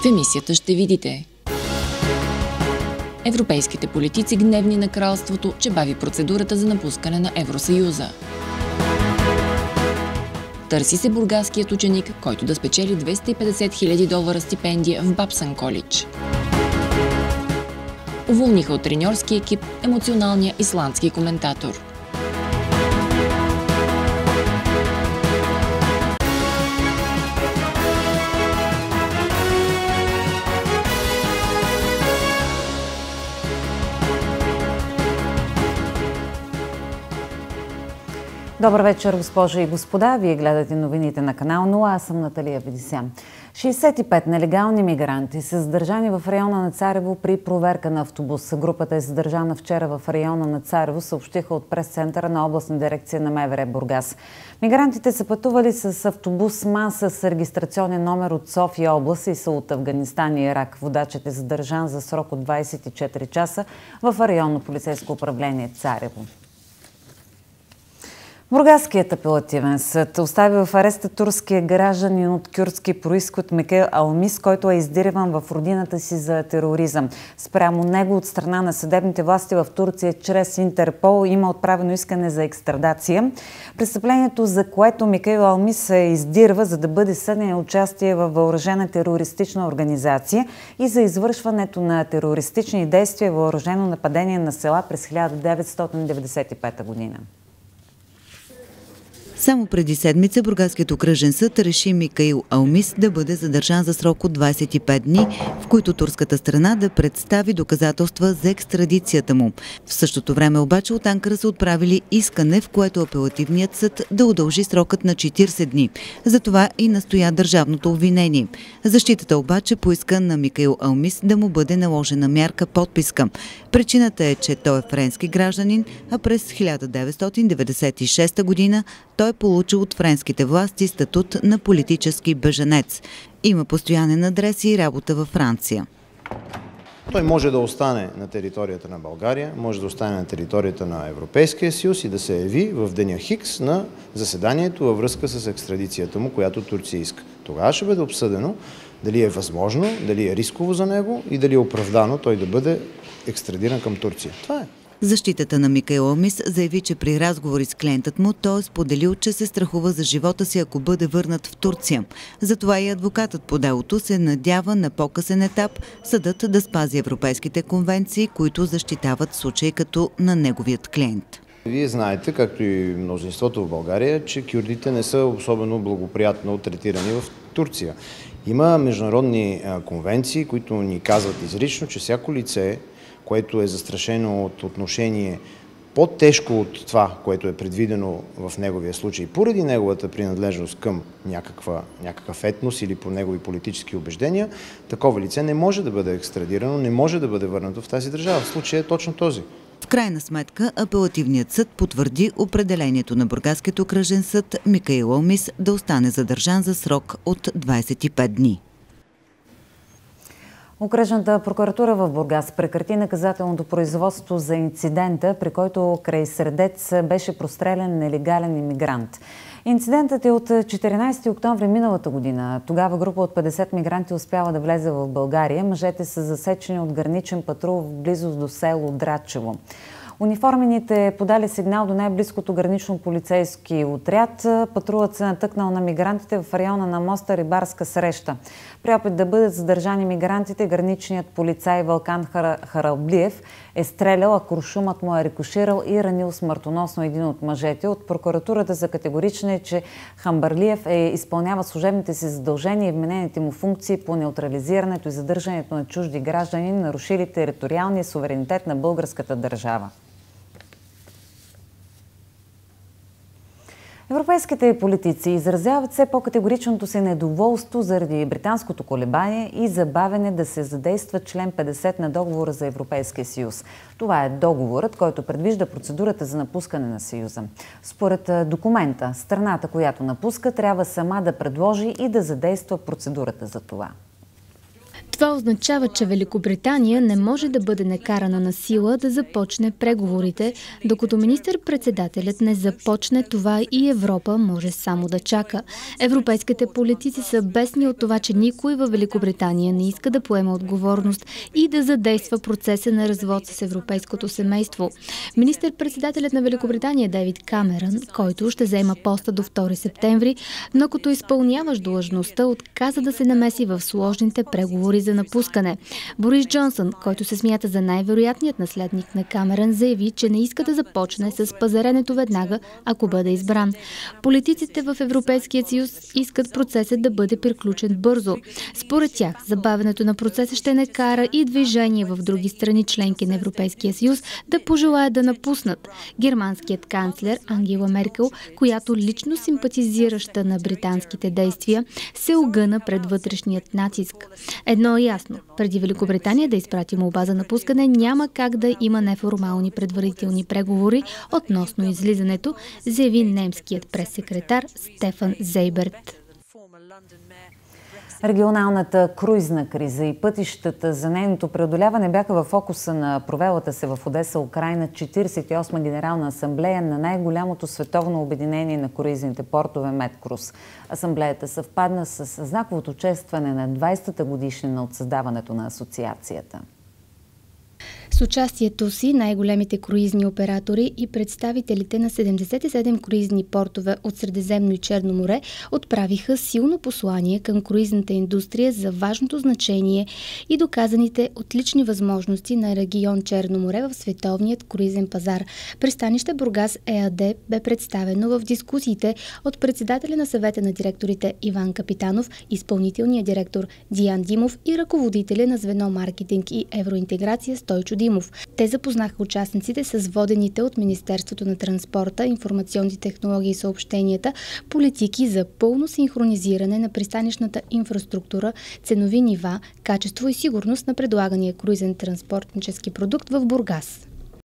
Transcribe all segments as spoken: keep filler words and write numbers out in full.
В емисията ще видите: европейските политици гневни на кралството, че бави процедурата за напускане на Евросъюза. Търси се бургаският ученик, който да спечели двеста и петдесет хиляди долара стипендия в Бапсън колидж. Уволниха от треньорски екип емоционалния исландски коментатор. Добър вечер, госпожи и господа. Вие гледате новините на канал нула. Аз съм Наталия Ведисян. шейсет и пет нелегални мигранти са задържани в района на Царево при проверка на автобус. Групата е задържана вчера в района на Царево, съобщиха от прес-центъра на областна дирекция на МВР Бургас. Мигрантите са пътували с автобус МАН с регистрационен номер от София област и са от Афганистан и Ирак. Водачът е задържан за срок от двадесет и четири часа в районно полицейско управление Царево. Бургаският апелативен съд остави в ареста турския гражданин от кюрдски произход Микаил Алмис, който е издирван в родината си за тероризъм. Спрямо него от страна на съдебните власти в Турция чрез Интерпол има отправено искане за екстрадация. Престъплението, за което Микаил Алмис се издирва, за да бъде съден, е участие в въоръжена терористична организация и за извършването на терористични действия, въоръжено нападение на села през хиляда деветстотин деветдесет и пета година. Само преди седмица Бургаският окръжен съд реши Микаил Алмис да бъде задържан за срок от двадесет и пет дни, в които турската страна да представи доказателства за екстрадицията му. В същото време обаче от Анкара са отправили искане, в което апелативният съд да удължи срокът на четиридесет дни. Затова и настоя държавното обвинение. Защитата обаче поиска на Микаил Алмис да му бъде наложена мярка подписка. Причината е, че той е френски гражданин, а през хиляда деветстотин деветдесет и шеста година той е получил от френските власти статут на политически бежанец. Има постоянен адрес и работа във Франция. Той може да остане на територията на България, може да остане на територията на Европейския съюз и да се яви в деня Хикс на заседанието във връзка с екстрадицията му, която Турция иска. Тогава ще бъде обсъдено дали е възможно, дали е рисково за него и дали е оправдано той да бъде екстрадиран към Турция. Това е. Защитата на Микаил Алмис заяви, че при разговори с клиентът му той е споделил, че се страхува за живота си, ако бъде върнат в Турция. Затова и адвокатът по делото се надява на по-късен етап съдът да спази европейските конвенции, които защитават случаи като на неговият клиент. Вие знаете, както и мнозинството в България, че кюрдите не са особено благоприятно третирани в Турция. Има международни конвенции, които ни казват изрично, че всяко лице, което е застрашено от отношение по-тежко от това, което е предвидено в неговия случай, поради неговата принадлежност към някаква, някакъв етнос или по негови политически убеждения, такова лице не може да бъде екстрадирано, не може да бъде върнато в тази държава. В случая е точно този. В крайна сметка, апелативният съд потвърди определението на Бургаският окръжен съд Микаил Алмис да остане задържан за срок от двадесет и пет дни. Окръжната прокуратура в Бургас прекрати наказателното производство за инцидента, при който край Средец беше прострелян нелегален имигрант. Инцидентът е от четиринадесети октомври миналата година. Тогава група от петдесет мигранти успява да влезе в България. Мъжете са засечени от граничен патрул в близост до село Драчево. Униформените подали сигнал до най-близкото гранично полицейски отряд. Патрулът се натъкнал на мигрантите в района на моста Рибарска среща. При опит да бъдат задържани мигрантите, граничният полицай Вълкан Харалблиев е стрелял, а куршумът му е рикоширал и ранил смъртоносно един от мъжете. От прокуратурата за категорична е, че Хамбарлиев е изпълнява служебните си задължения и вменените му функции по неутрализирането и задържането на чужди граждани, нарушили териториалния суверенитет на българската държава. Европейските политици изразяват все по-категоричното си недоволство заради британското колебание и забавене да се задейства член петдесет на договора за Европейския съюз. Това е договорът, който предвижда процедурата за напускане на Съюза. Според документа, страната, която напуска, трябва сама да предложи и да задейства процедурата за това. Това означава, че Великобритания не може да бъде накарана на сила да започне преговорите, докато министър-председателят не започне това и Европа може само да чака. Европейските политици са бесни от това, че никой във Великобритания не иска да поема отговорност и да задейства процеса на развод с европейското семейство. Министър-председателят на Великобритания Дейвид Камерън, който ще заема поста до втори септември, но като изпълняващ длъжността, отказа да се намеси в сложните преговори за напускане. Борис Джонсън, който се смята за най-вероятният наследник на Камерън, заяви, че не иска да започне с пазаренето веднага, ако бъде избран. Политиците в Европейския съюз искат процесът да бъде приключен бързо. Според тях, забавянето на процеса ще накара и движение в други страни членки на Европейския съюз да пожелаят да напуснат. Германският канцлер Ангела Меркел, която лично симпатизираща на британските действия, се огъна пред вътрешният натиск. Едно е ясно. Преди Великобритания да изпрати молба за напускане, няма как да има неформални предварителни преговори относно излизането, заяви немският прессекретар Стефан Зейберт. Регионалната круизна криза и пътищата за нейното преодоляване бяха в фокуса на провелата се в Одеса, Украйна, четиридесет и осма генерална асамблея на най-голямото световно обединение на круизните портове Медкруз. Асамблеята съвпадна с знаковото честване на двадесетата годишнина от създаването на асоциацията. С участието си най-големите круизни оператори и представителите на седемдесет и седем круизни портове от Средиземно и Черно море отправиха силно послание към круизната индустрия за важното значение и доказаните отлични възможности на регион Черно море в световният круизен пазар. Пристанище Бургас ЕАД бе представено в дискусиите от председателя на съвета на директорите Иван Капитанов, изпълнителния директор Диан Димов и ръководителя на звено маркетинг и евроинтеграция Стойчо Димов. Те запознаха участниците с водените от Министерството на транспорта, информационните технологии и съобщенията политики за пълно синхронизиране на пристанищната инфраструктура, ценови нива, качество и сигурност на предлагания круизен транспортнически продукт в Бургас.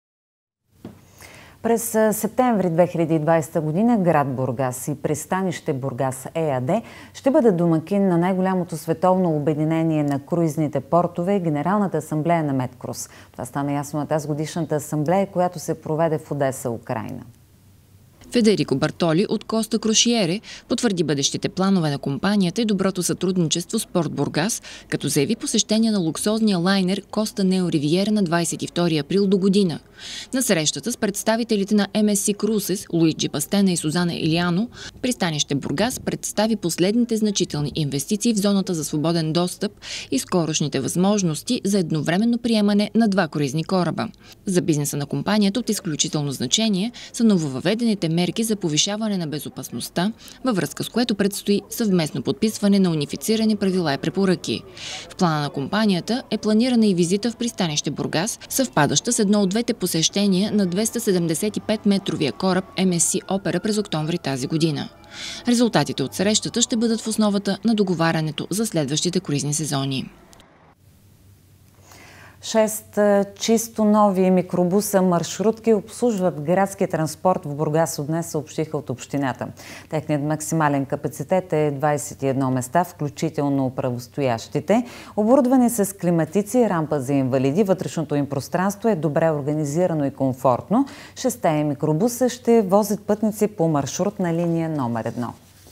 През септември две хиляди и двадесета година град Бургас и пристанище Бургас ЕАД ще бъдат домакин на най-голямото световно обединение на круизните портове – Генералната асамблея на Медкруз. Това стана ясно на тази годишната асамблея, която се проведе в Одеса, Украйна. Федерико Бартоли от Коста Крошиере потвърди бъдещите планове на компанията и доброто сътрудничество с Порт Бургас, като заяви посещение на луксозния лайнер Коста Нео Ривиера на двадесет и втори април до година. На срещата с представителите на Ем Ес Си Крусес, Луиджи Пастена и Сузана Илиано, пристанище Бургас представи последните значителни инвестиции в зоната за свободен достъп и скорошните възможности за едновременно приемане на два круизни кораба. За бизнеса на компанията от изключително значение са нововъведените мерки за повишаване на безопасността, във връзка с което предстои съвместно подписване на унифицирани правила и препоръки. В плана на компанията е планирана и визита в пристанище Бургас, съвпадаща с едно от двете посещения на двеста седемдесет и пет метровия кораб Ем Ес Си Опера през октомври тази година. Резултатите от срещата ще бъдат в основата на договарянето за следващите круизни сезони. Шест чисто нови микробуса маршрутки обслужват градския транспорт в Бургас от днес, съобщиха от общината. Техният максимален капацитет е двадесет и едно места, включително правостоящите. Оборудвани с климатици, рампа за инвалиди, вътрешното им пространство е добре организирано и комфортно. Шестте микробуса ще возят пътници по маршрутна линия номер едно.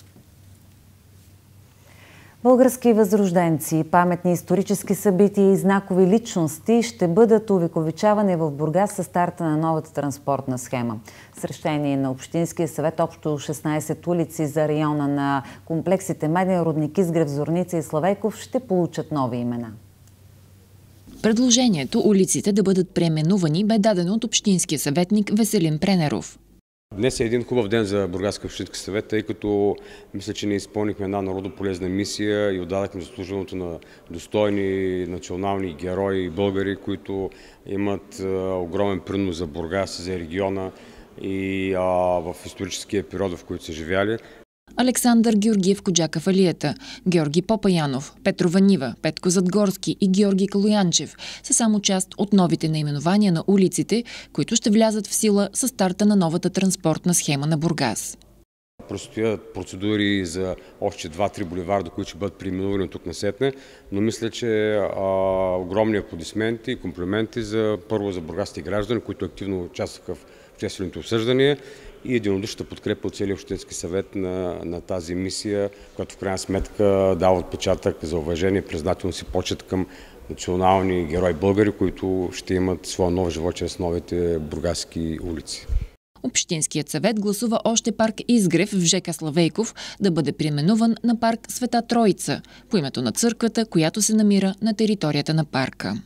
Български възрожденци, паметни исторически събития и знакови личности ще бъдат увековечавани в Бургас със старта на новата транспортна схема. С решение на Общинския съвет общо шестнадесет улици за района на комплексите Меден, Рудник, Изгрев, Зорница и Славейков ще получат нови имена. Предложението улиците да бъдат преименувани бе дадено от Общинския съветник Веселин Пренеров. Днес е един хубав ден за Бургаския общински съвет, тъй като мисля, че не изпълнихме една народополезна мисия и отдадахме заслуженото на достойни национални герои и българи, които имат огромен принос за Бургас, за региона и а, в историческия период, в който са живяли. Александър Георгиев Коджаков-Алията, Георги Попаянов, Петро Ванива, Петко Задгорски и Георги Калоянчев са само част от новите наименования на улиците, които ще влязат в сила със старта на новата транспортна схема на Бургас. Предстоят процедури за още два-три боливарда, които ще бъдат преименувани тук насетне, но мисля, че а, огромни аплодисменти и комплименти за първо за бургаските граждани, които активно участваха в обществените обсъждания и единодушната подкрепа от целия общински съвет на, на тази мисия, която в крайна сметка дава отпечатък за уважение и признателност и почет към национални герои българи, които ще имат своя нов живот чрез новите бургаски улици. Общинският съвет гласува още парк Изгрев в ЖК Славейков да бъде преименуван на парк Света Троица по името на църквата, която се намира на територията на парка.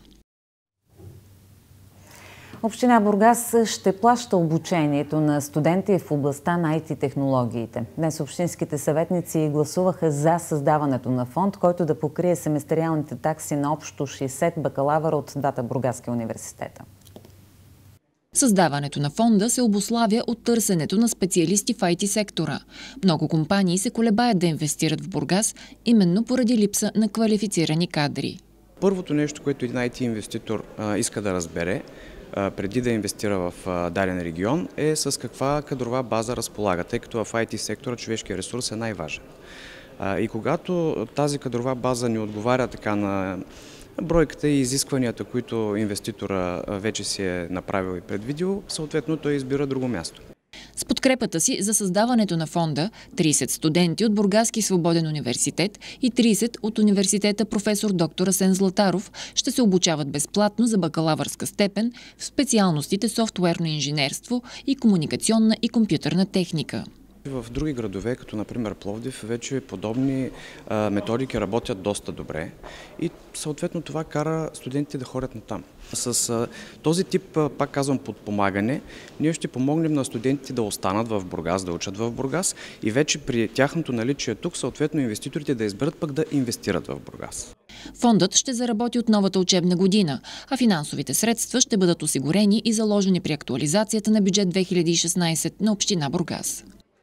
Община Бургас ще плаща обучението на студенти в областта на ай ти технологиите. Днес общинските съветници гласуваха за създаването на фонд, който да покрие семестриалните такси на общо шейсет бакалавъра от двата бургаски университета. Създаването на фонда се обуславя от търсенето на специалисти в ай ти сектора. Много компании се колебаят да инвестират в Бургас, именно поради липса на квалифицирани кадри. Първото нещо, което един ай ти инвеститор а, иска да разбере, а, преди да инвестира в а, даден регион, е с каква кадрова база разполага, тъй като в ай ти сектора човешкия ресурс е най-важен. А, и когато тази кадрова база не отговаря така на бройката и изискванията, които инвеститора вече си е направил и предвидил, съответно той избира друго място. С подкрепата си за създаването на фонда, трийсет студенти от Бургаски свободен университет и трийсет от университета професор доктор Асен Златаров ще се обучават безплатно за бакалавърска степен в специалностите софтуерно инженерство и комуникационна и компютърна техника. В други градове, като например Пловдив, вече подобни а, методики работят доста добре и съответно това кара студентите да ходят натам. С а, този тип, а, пак казвам, подпомагане, ние ще помогнем на студентите да останат в Бургас, да учат в Бургас и вече при тяхното наличие тук, съответно инвеститорите да изберат пък да инвестират в Бургас. Фондът ще заработи от новата учебна година, а финансовите средства ще бъдат осигурени и заложени при актуализацията на бюджет две хиляди и шестнадесет на община Бургас.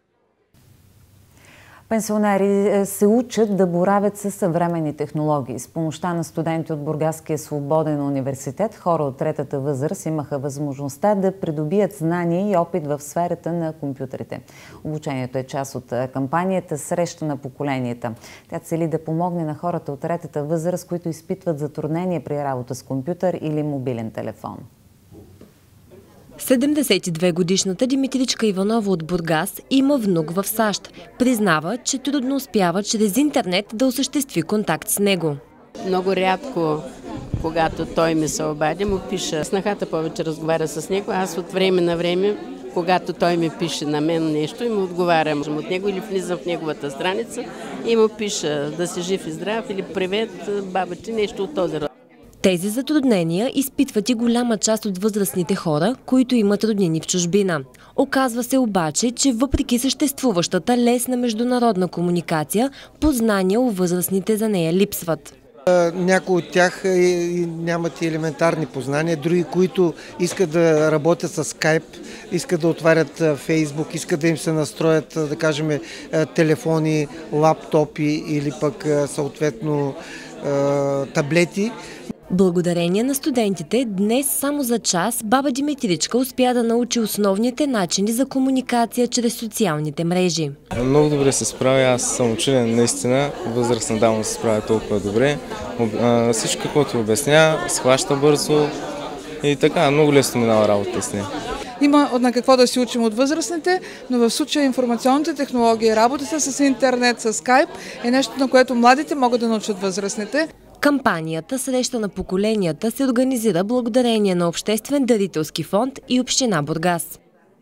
Пенсионери се учат да боравят със съвременни технологии. С помощта на студенти от Бургаския свободен университет, хора от третата възраст имаха възможността да придобият знания и опит в сферата на компютрите. Обучението е част от кампанията "Среща на поколенията". Тя цели да помогне на хората от третата възраст, които изпитват затруднение при работа с компютър или мобилен телефон. седемдесет и две годишната Димитричка Иванова от Бургас има внук в САЩ. Признава, че трудно успява чрез интернет да осъществи контакт с него. Много рядко, когато той ми се обади, му пиша. Снахата повече разговаря с него. Аз от време на време, когато той ми пише на мен нещо и му отговарям от него или влизам в неговата страница и му пиша да си жив и здрав или привет, баба ти, нещо от този род. Тези затруднения изпитват и голяма част от възрастните хора, които имат роднини в чужбина. Оказва се обаче, че въпреки съществуващата лесна международна комуникация, познания у възрастните за нея липсват. Някои от тях нямат и елементарни познания, други, които искат да работят с скайп, искат да отварят Фейсбук, искат да им се настроят, да кажем, телефони, лаптопи или пък съответно таблети. Благодарение на студентите, днес само за час баба Димитричка успя да научи основните начини за комуникация чрез социалните мрежи. Много добре се справя, аз съм училен наистина, възрастна дама се справя толкова добре. Всичко, каквото обясня, схваща бързо и така, много лесно минава работа с нея. Има на какво да си учим от възрастните, но в случая информационните технологии, работата с интернет, с скайп е нещо, на което младите могат да научат възрастните. Кампанията "Среща на поколенията" се организира благодарение на Обществен дарителски фонд и община Бургас.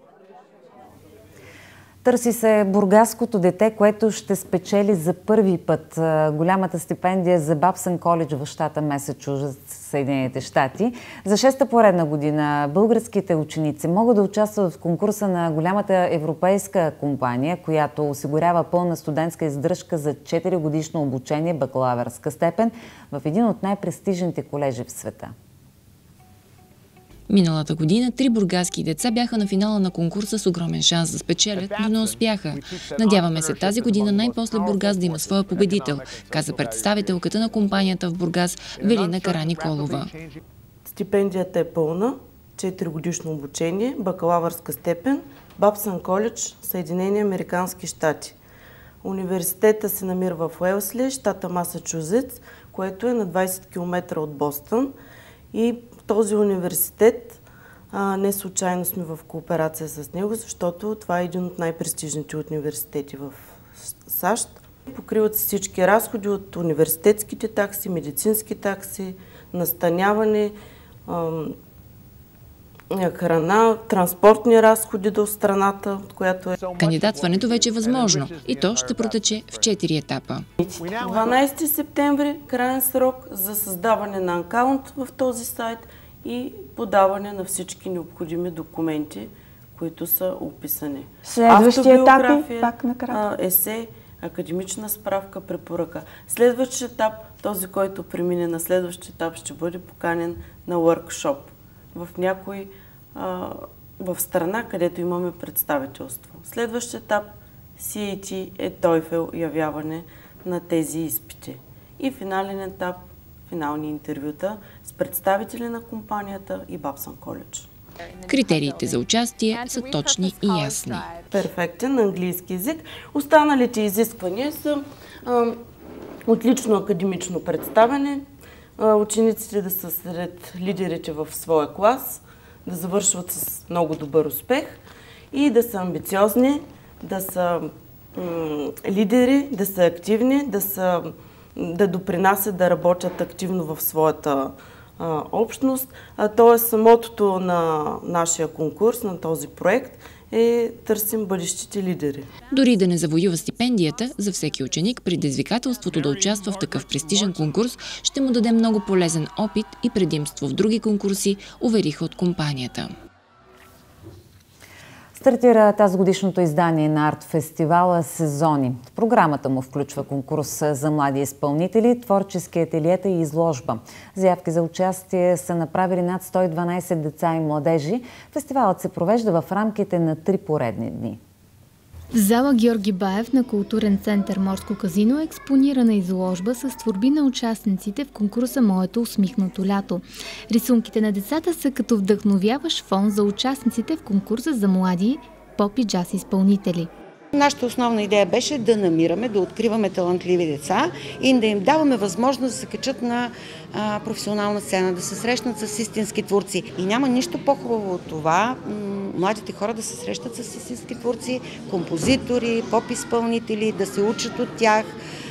Търси се бургаското дете, което ще спечели за първи път голямата стипендия за Бабсън коледж в щата Месачузетс, Съединените щати. За шеста поредна година българските ученици могат да участват в конкурса на голямата европейска компания, която осигурява пълна студентска издръжка за четиригодишно обучение, бакалавърска степен в един от най-престижните колежи в света. Миналата година три бургаски деца бяха на финала на конкурса с огромен шанс да спечелят, но не успяха. Надяваме се тази година най-после Бургас да има своя победител, каза представителката на компанията в Бургас Велина Караниколова. Стипендията е пълна, четиригодишно обучение, бакалавърска степен Бабсън коледж, Съединени американски щати. Университета се намира в Уелсли, щата Масачузетс, което е на двайсет километра от Бостън. И този университет, а, не случайно сме в кооперация с него, защото това е един от най-престижните университети в САЩ. Покриват се всички разходи от университетските такси, медицински такси, настаняване, храна, транспортни разходи до страната, от която е. Кандидатстването вече е възможно и то ще протече в четири етапа. дванайсети септември крайен срок за създаване на акаунт в този сайт и подаване на всички необходими документи, които са описани. Следващи етапи, пак накратко. Есе, академична справка, препоръка. Следващия етап, този, който премине на следващия етап, ще бъде поканен на workshop в някой а, в страна, където имаме представителство. Следващия етап Си Ей Ти е TOEFL явяване на тези изпити. И финален етап, финални интервюта с представители на компанията и Бабсън коледж. Критериите за участие са точни и ясни. Перфектен английски език. Останалите изисквания са а, отлично академично представяне, а, учениците да са сред лидерите в своя клас, да завършват с много добър успех и да са амбициозни, да са лидери, да са активни, да, са, да допринасят, да работят активно в своята а, общност. А, тоест, мотото на нашия конкурс, на този проект е търсим бъдещите лидери. Дори да не завоюва стипендията, за всеки ученик предизвикателството да участва в такъв престижен конкурс ще му даде много полезен опит и предимство в други конкурси, увериха от компанията. Стартира тази годишното издание на арт-фестивала «Сезони». В програмата му включва конкурс за млади изпълнители, творчески ателиета и изложба. Заявки за участие са направили над сто и дванайсет деца и младежи. Фестивалът се провежда в рамките на три поредни дни. В зала Георги Баев на културен център Морско казино е експонирана изложба с творби на участниците в конкурса «Моето усмихнато лято». Рисунките на децата са като вдъхновяващ фон за участниците в конкурса за млади поп и джаз изпълнители. Нашата основна идея беше да намираме, да откриваме талантливи деца и да им даваме възможност да се качат на а, професионална сцена, да се срещнат с истински творци. И няма нищо по-хубаво от това младите хора да се срещат с истински творци, композитори, поп-изпълнители, да се учат от тях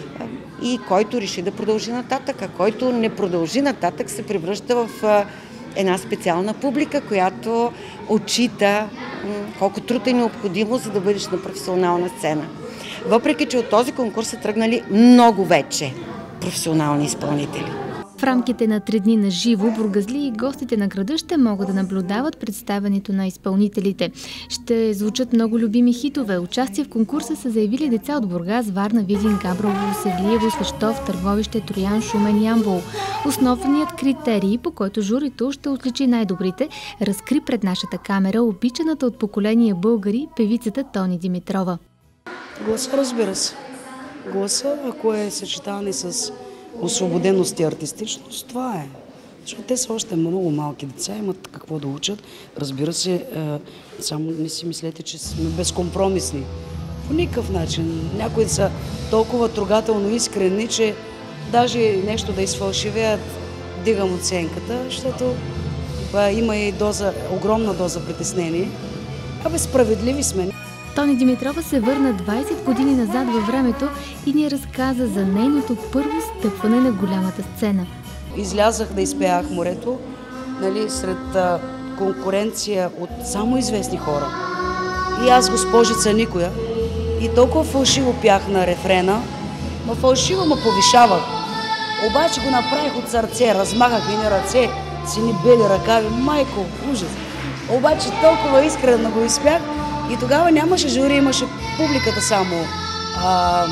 и който реши да продължи нататък, а който не продължи нататък се превръща в а, една специална публика, която отчита колко труд е необходимо, за да бъдеш на професионална сцена. Въпреки че от този конкурс са тръгнали много вече професионални изпълнители. В рамките на три дни на живо, бургазли и гостите на града ще могат да наблюдават представянето на изпълнителите. Ще звучат много любими хитове. Участие в конкурса са заявили деца от Бургас, Варна, Видин, Габрово, Севлиево, Свищов, Търговище, Троян, Шумен и Ямбол. Основният критерий, по който журито ще отличи най-добрите, разкри пред нашата камера обичаната от поколение българи певицата Тони Димитрова. Гласа, разбира се. Гласа, ако е съчетан с освободеност и артистичност, това е. Защото те са още много малки деца, имат какво да учат. Разбира се, само не си мислете, че сме безкомпромисни. По никакъв начин. Някои са толкова трогателно искрени, че даже нещо да изфалшивеят, дигам оценката, защото има и доза, огромна доза притеснение. Абе, справедливи сме. Тони Димитрова се върна двайсет години назад във времето и ни разказа за нейното първо стъпване на голямата сцена. Излязах да изпеях морето, нали, сред а, конкуренция от само известни хора. И аз, госпожица никоя, и толкова фалшиво пях на рефрена, но фалшиво ме повишавах. Обаче го направих от сърце, размахах и на ръце, сини бели ръкави, майко, ужас. Обаче толкова искрено го изпях, и тогава нямаше жури, имаше публиката само а,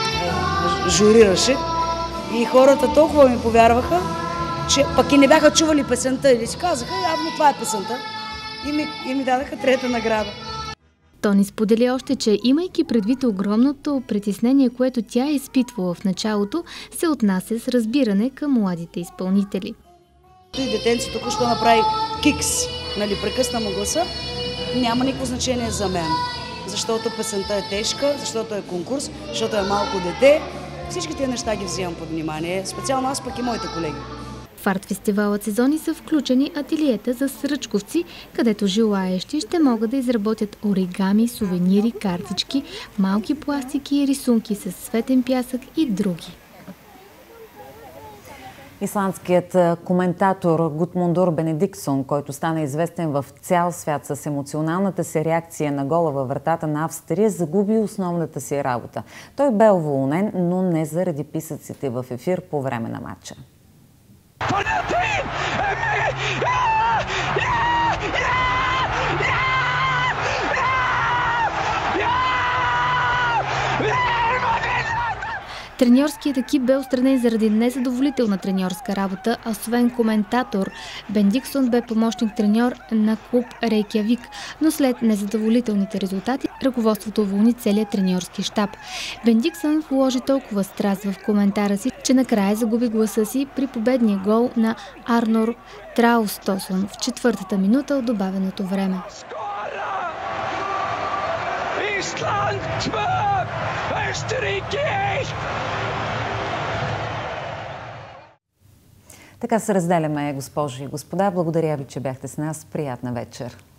а, журираше. И хората толкова ми повярваха, че пък и не бяха чували песента или си казаха, явно това е песента. И ми, и ми дадаха трета награда. Тони сподели още, че имайки предвид огромното притеснение, което тя е изпитвала в началото, се отнася с разбиране към младите изпълнители. И детенцето току-що направи кикс, нали, прекъсна му гласа. няма никакво значение за мен. Защото песента е тежка, защото е конкурс, защото е малко дете. Всички тези неща ги взимам под внимание, специално аз пък и моите колеги. В арт-фестивалът сезони са включени ателиета за сръчковци, където желаещи ще могат да изработят оригами, сувенири, картички, малки пластики, рисунки с светен пясък и други. Исландският коментатор Гудмундур Бенедиктсон, който стана известен в цял свят с емоционалната си реакция на гола във вратата на Австрия, загуби основната си работа. Той бе уволнен, но не заради писъците в ефир по време на матча. Треньорският екип бе отстранен заради незадоволителна треньорска работа, а освен коментатор, Бендиксон бе помощник треньор на клуб Рейкявик, но след незадоволителните резултати ръководството уволни целият треньорски щаб. Бендиксон вложи толкова страст в коментара си, че накрая загуби гласа си при победния гол на Арнор Траустосън в четвъртата минута от добавеното време. Така се разделяме, госпожи и господа. Благодаря ви, че бяхте с нас. Приятна вечер.